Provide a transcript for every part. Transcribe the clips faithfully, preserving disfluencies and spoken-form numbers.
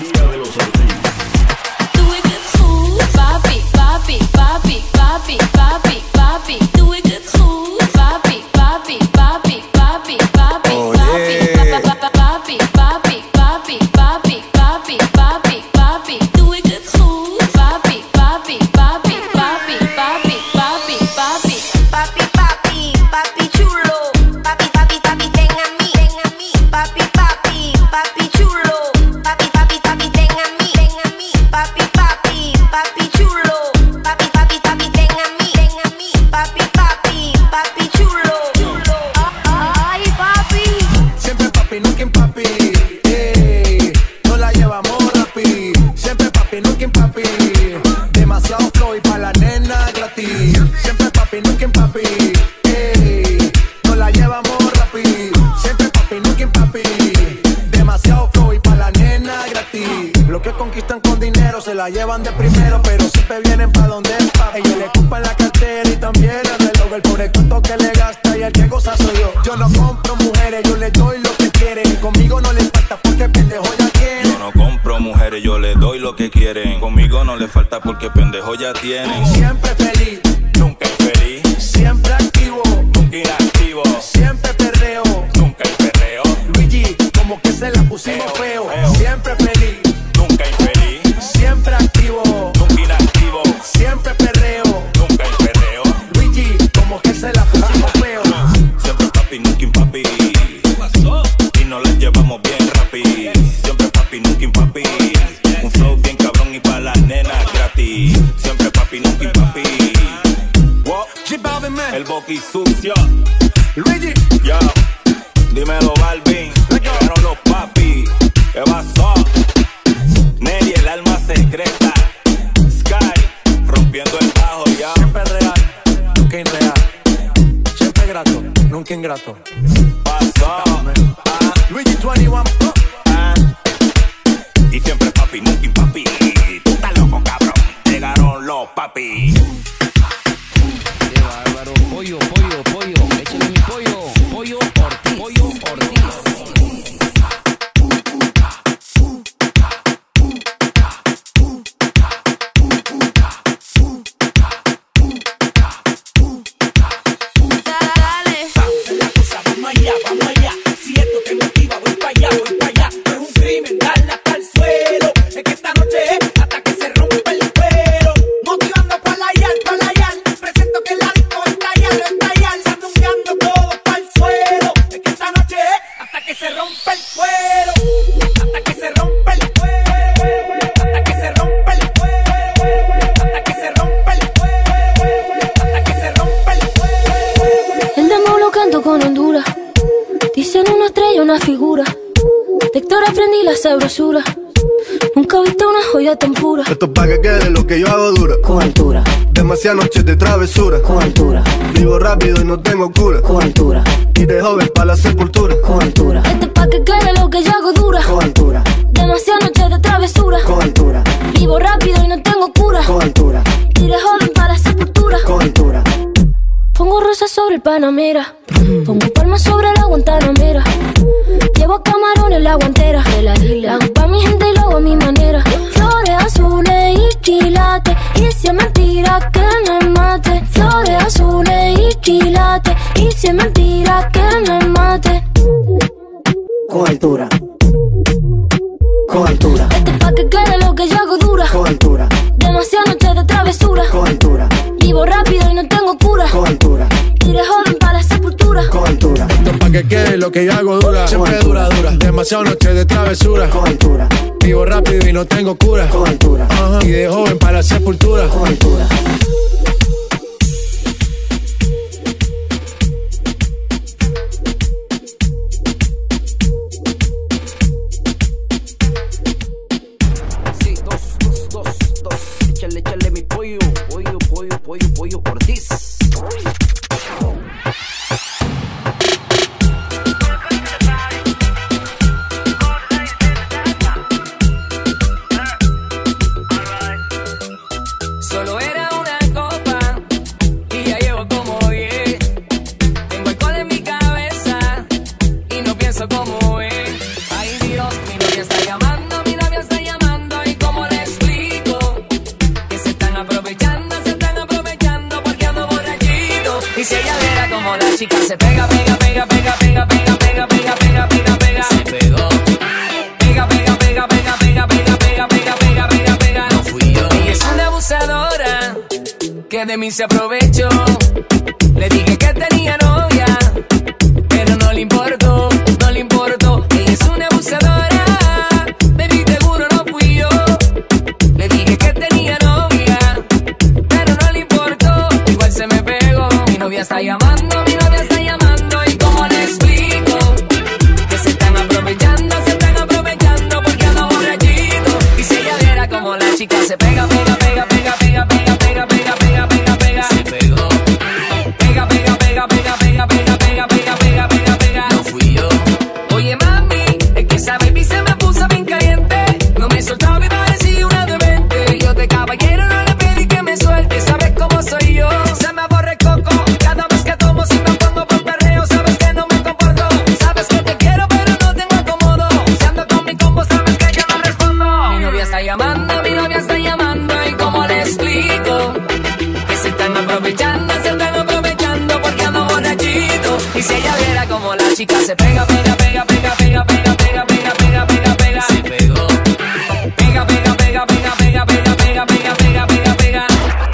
energía de los Ortiz. Do it good food, papi, papi, papi, papi, papi, papi. Do it good food, papi, papi, papi, papi, papi, papi, papi, papi, papi, papi, papi, papi, papi. Do it good food, papi, papi, papi, papi, papi, papi, papi. Papi, papi, papi chulo. Papi, papi, papi, ten a mí, ten a mí. Papi, papi, papi chulo. Papi, papi, papi, ten a mí, ten a mí. Papi, papi, papi chulo. Papi, papi, papi, ten a mí, ten a mí. Papi, papi, papi chulo. Ay, papi. Siempre papi, nunca en papi. Ey, no la llevamos rapi. Siempre papi, nunca en papi. Demasiado flow y pa' la nena gratis. Siempre papi, nunca en papi. Ey, no la llevamos rapi. Siempre papi, nunca en papi. Demasiado flow y pa' la nena gratis. Lo que conquistan con dinero se la llevan de primero, pero siempre vienen pa' donde es papi. Ellos le ocupan la cartera y también el reloj. El pobre cuento que le gasta y el que goza soy yo. Yo no compro mujeres, yo les doy lo que quieren. Conmigo no les falta porque pendejo ya tienen. Yo no compro mujeres, yo les doy lo que quieren. Conmigo no les falta porque pendejo ya tienen. Siempre feliz, Nunca infeliz, siempre activo, nunca inactivo. siempre perreo. Nunca el perreo, Luigi, como que se la pusimos feo. Siempre feliz, nunca infeliz, siempre activo, nunca inactivo. siempre perreo. Nunca el perreo, Luigi, como que se la pusimos feo. siempre papi, nunca papi. Y nos la llevamos bien rapi. Siempre papi, nunca papi. Un flow bien cabrón y pa' las nenas gratis. Siempre papi, nunca papi. Wow, J Balvin, man. el boqui sucio. Luigi, Yo, dímelo Balvin. Llegaron los papi. ¿Qué pasó? Nelly, el alma secreta. Sky, rompiendo el bajo ya. siempre real, nunca irreal. Siempre grato, nunca ingrato. Pasó. Ah, Luigi veintiuno, oh. ah. Y siempre papi, nunca papi. Tú estás loco, cabrón. Llegaron los papi. Qué bárbaro. Pollo, pollo, pollo. Échale mi pollo. Pollo Ortiz. Pollo Ortiz. Dale. La cosa, vamos allá, vamos allá. Si esto te motiva, voy pa' allá, voy pa' allá. No es un crimen, darle hasta el suelo. Es que esta noche es hasta que se rompe el cuero. Motivando pa' la yal, pa' la yal. Presento que la disco está ya, no está ya. Sandungueando todo pa' el suelo. Es que esta noche es hasta que se rompe el cuero. Hasta que se rompe el cuero. Hasta que se rompe el cuero. Hasta que se rompe el cuero. Hasta que se rompe el cuero. El demo lo canto con Honduras. Dicen una estrella, una figura. De Héctor aprendí la sabrosura. Nunca he visto una joya tan pura. Esto es pa' que quede lo que yo hago dura. Con altura, Demasiadas noches de travesura. con altura, Vivo rápido y no tengo cura. con altura, Y de joven pa' la sepultura. con altura. Esto es pa' que quede lo que yo hago dura. Con altura, Demasiadas noches de travesura. con altura, Vivo rápido y no tengo cura. con altura, Y de joven para la sepultura. con altura. Pongo rosas sobre el Panamera. Pongo palmas sobre la Guantanamera. Llevo camarones en la guantera. La hago pa' mi gente y lo hago a mi manera. Flores azules y quilates. Y si es mentira que me mate. Flores azules y quilates. Y si es mentira que me mate. Con altura, con altura, Esto es pa' que quede lo que yo hago dura. con altura, Demasiadas noches de travesura. con altura, Vivo rápido y no tengo cura. con altura, Y de joven para la sepultura. con altura, Esto es pa' que quede lo que yo hago dura. Siempre dura, dura. Demasiadas noches de travesura. con altura, Vivo rápido y no tengo cura. con altura, Ajá. Y de joven para la sepultura. con altura. Sí, dos, dos, dos, dos. Échale, échale mi pollo. Pollo, pollo, pollo, pollo Ortiz. Solo era una copa ella de mí se aprovechó. Le dije que tenía novia, pero no le importó, no le importó. Ella es una abusadora, baby, seguro no fui yo. Le dije que tenía novia, pero no le importó. Igual se me pegó. Mi novia está llamando, mi novia está llamando. ¿Y cómo le explico? Que se están aprovechando, se están aprovechando porque ando borrachito. Y si ella viera como la chica se pega, pega, pega, pega, pega, pega, pega, pega, pega, pega, pega. Se pegó. Pega, pega, pega, pega, pega, pega, pega, pega, pega, pega, pega. No fui yo. Oye, mami, es que esa baby se me puso bien caliente. No me soltaba y parecía una demente. Yo de caballero no le pedí que me suelte. Sabes cómo soy yo. Se me aborre coco. Cada vez que tomo si me pongo por perreo. Sabes que no me comporto. Sabes que te quiero pero no tengo acomodo. Si ando con mi combo sabes que yo no respondo. Mi novia está llamando, mi novia está llamando. ¿Y cómo le explico? Que se están aprovechando, se están aprovechando porque ando borrachito. Y si ella viera como la chica se pega, pega, pega, pega, pega, pega, pega, pega, pega, pega, pega. Se pegó. Pega, pega, pega, pega, pega, pega, pega, pega, pega, pega, pega.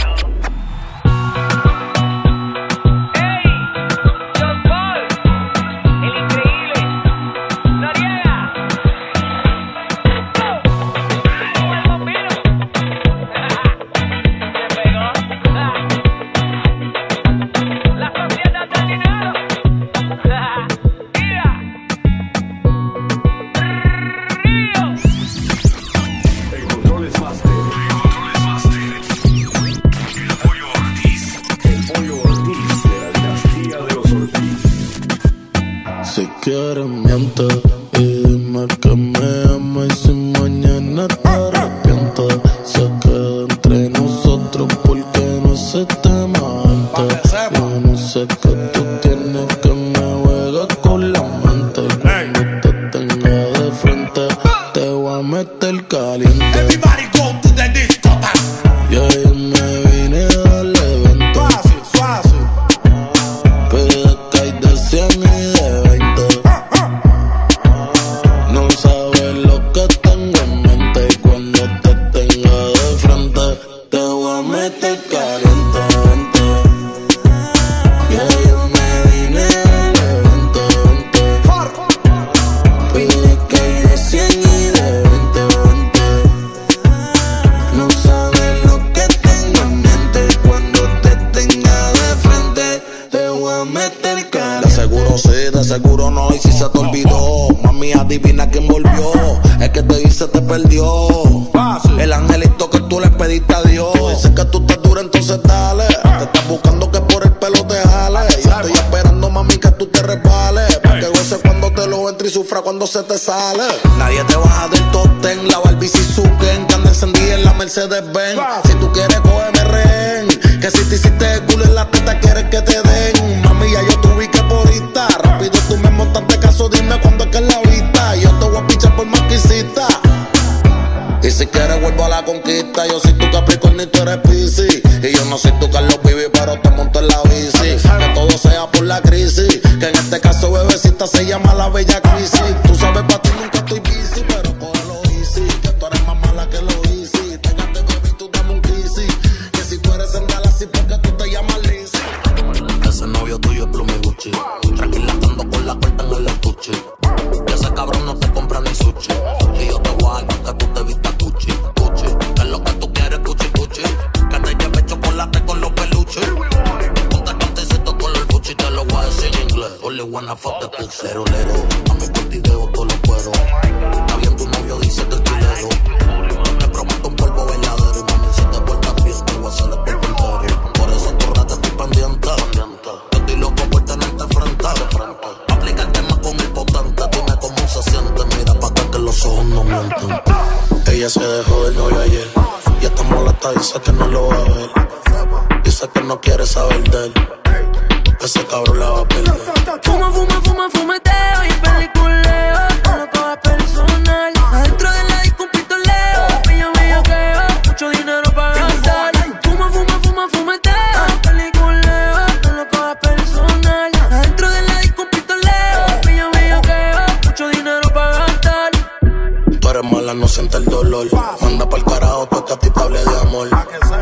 Hey, John Paul, el increíble, Noriega. Oh, el bombero. Se pegó. La sociedad del dinero. Mira. Río. El control es master. El pollo Ortiz. El pollo Ortiz de la dinastía de los Ortiz. Si quieres miente y dime que me amas y si mañana te arrepientes. Se queda entre nosotros porque no se te mante. Yo no sé qué tú tienes que me juegas con la mente. Cuando te tenga de frente te voy a meter caliente. Everybody go to the discotheque. Y ahí me vine al evento. Fácil, fácil. Pide que hay de cien y de veinte. No sabes lo que tengo en mente. Y cuando te tenga de frente te voy a meter caliente, vente. Y ahí me vine al evento, vente. Pide que hay de cien y de veinte, veinte. No sabes lo que tengo en mente. Cuando te tenga de frente te voy a meter caliente. De seguro sí, de seguro no. Y si se te olvidó, mami, adivina quién volvió. El que te hice te perdió. El angelito que tú le pediste a Dios. Dice que tú estás dura, entonces dale. Te estás buscando que por el pelo te jale. Yo estoy esperando, mami, que tú te resbales. Pa' que goce cuando te lo entre y sufra cuando se te sale. Nadie te baja del top ten. La Barbie Suzuki que anda encendida en la Mercedes-Benz. Si tú quieres, cógeme rehén. Que si te hiciste el culo en la teta, quieres que te den. Mami, ya yo te ubiqué por ahorita. Rápido tú me montaste caso, dime cuándo es que es la vista. Yo te voy a pichar por más que hiciste. Y si quieres vuelvo a la conquista. Yo soy tu Capricornio y tú eres Piscis. Y yo no soy tu Carlos Vivi, pero te monto en la bici. Que todo sea por la crisis. Que en este caso, bebecita, se llama la bella crisis. Tú sabes, pa' ti nunca estoy busy, pero cógelo easy. Que tú eres más mala que lo easy. Téngate, baby, tú dame un crisis. Que si tú eres en Dallas, porque tú te llamas Lizzy. Ese novio tuyo es Plum y Gucci. Tranquila, ando con la puerta en el estuche. Que ese cabrón no te compra ni sushi. Y yo te voy a dar que tú te vistas Gucci, Gucci. Que es lo que tú quieres, Gucci, Gucci. Que te lleve chocolate con los peluches. Ponte cantecito con el Gucci, te lo voy a decir en inglés. Only wanna fuck the pussy. Lero, lero, a mi partideo todo lo puedo. Está bien, tu novio dice que estoy lero. Me prometo un polvo verdadero. Y mami, si te portas bien, te voy a hacer el polvo entero. Por eso tu rata estoy pendiente. Yo estoy loco por tenerte frente. Aplica el tema con el potente. Dime cómo se siente, mira pa' acá que los ojos no mienten. Ella se dejó del novio ayer. Y está molesta, dice que no lo va a ver. Dice que no quiere saber de él. Ese cabrón la va a perder. Fuma, fuma, fuma, fumeteo y peliculeo. No lo cojas personal. Adentro de la disco un pistoleo. Pillo, bellaqueo, mucho dinero para gastar. Fuma, fuma, fuma, fumeteo y peliculeo. No lo cojas personal. Adentro de la disco un pistoleo. Pillo, bellaqueo, mucho dinero para gastar. Tú eres mala, no siente el dolor. Manda pa'l carajo, toca a ti te hable de amor. Vamos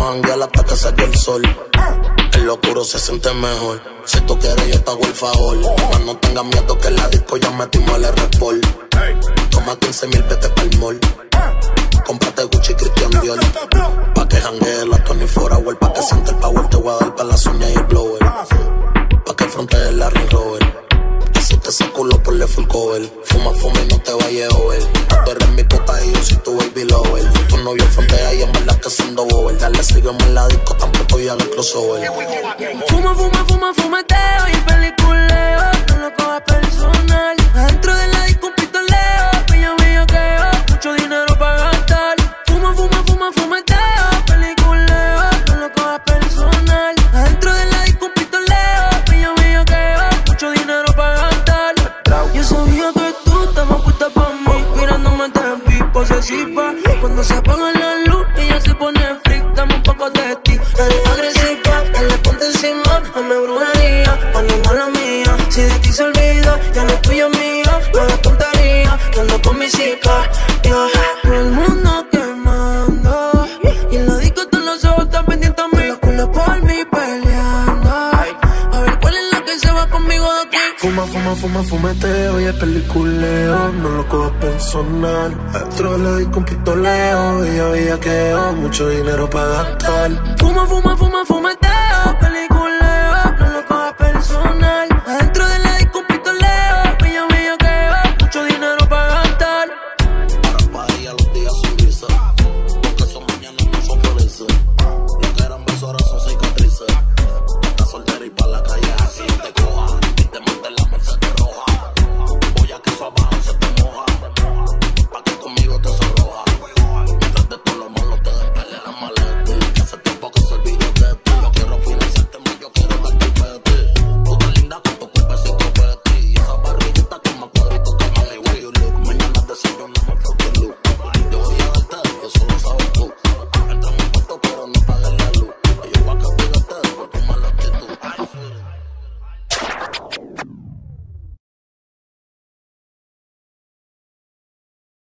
a janguear hasta que salga el sol. En lo oscuro se siente mejor. Si tú quieres yo te hago el favor. Mas no tengas miedo que en la disco ya metimos el R-Pol. Toma quince mil, vete pa'l mall. Cómprate Gucci, Christian Dior. Pa' que janguee la Tony Forawell. Pa' que siente el power, te voy a dar pa' las uñas y el blower. Pa' que frontees la Range Rover. Así te ese culo por le full cover. Fuma, fuma y no te vayas over. Tú eres mi puta y yo soy tu baby lover. Tu novio frontea y en verdad que siendo bober. Dale, sígueme en la disco, tampoco ya el crossover. Fuma, fuma, fuma, fumeteo y peliculeo. No lo cojas personal. Adentro de la disco un pistoleo. Pillo, pillo, queo. Mucho dinero para gastar. Fuma, fuma, fuma, fumeteo. Peliculeo. No lo cojas personal. Adentro de la disco un pistoleo. Pillo, pillo, queo. Mucho dinero para gastar. Yo sabía que tú estabas puesta pa' mí. Mirándome te vi posesiva. Cuando se apaga la luz, ella se pone freak. Dame un poco de ti. Eres agresiva, dale ponte encima. Dame brujería, cuando no la mía. Si de ti se olvida, ya no es tuya mía. No hagas tontería, que ando con mi chica. Yeah. Todo el mundo quemando. Y en la disco todos los ojos están pendientes a mí. Los culos por mí peleando. A ver cuál es la que se va conmigo de aquí. Fuma, fuma, fuma, fumeteo y el peliculeo. No lo cojas personal. Dentro de la disco un pistoleo. Ella veía que mucho dinero para gastar. Fuma, fuma, fuma, fumeteo, película.